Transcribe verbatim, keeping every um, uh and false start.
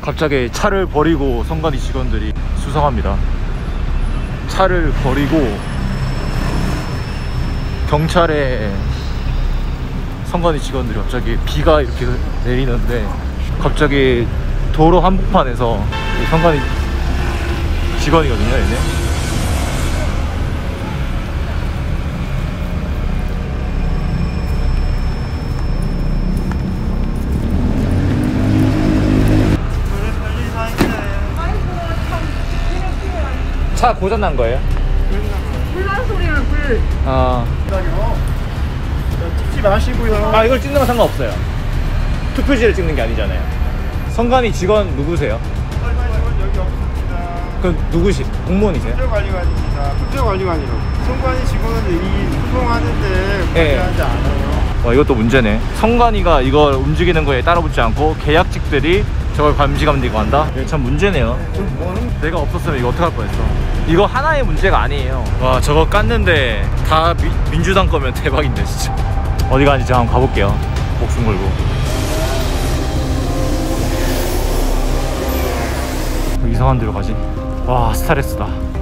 갑자기 차를 버리고 선관위 직원들이 수상합니다. 차를 버리고 경찰에 선관위 직원들이 갑자기 비가 이렇게 내리는데 갑자기 도로 한복판에서 선관위 직원이거든요, 얘네. 차 고장 난 거예요? 불난 소리는 불. 아, 찍지 마시고요. 아 이걸 찍는 건 상관없어요. 투표지를 찍는 게 아니잖아요. 선관위 직원 누구세요? 여기 없습니다. 그 누구시? 공무원이세요? 투표관리관입니다. 투표관리관이요. 선관위 직원은 이 소송하는데 예. 관리하지 않아요. 와, 이것도 문제네. 선관위가 이걸 움직이는 거에 따라붙지 않고 계약직들이 저걸 감시감리고 한다? 이게 참 문제네요. 내가 없었으면 이거 어떡할 뻔했어. 이거 하나의 문제가 아니에요. 와, 저거 깠는데 다 미, 민주당 거면 대박인데 진짜. 어디 가는지 제가 한번 가볼게요. 목숨 걸고. 이상한 데로 가지? 와, 스트레스다.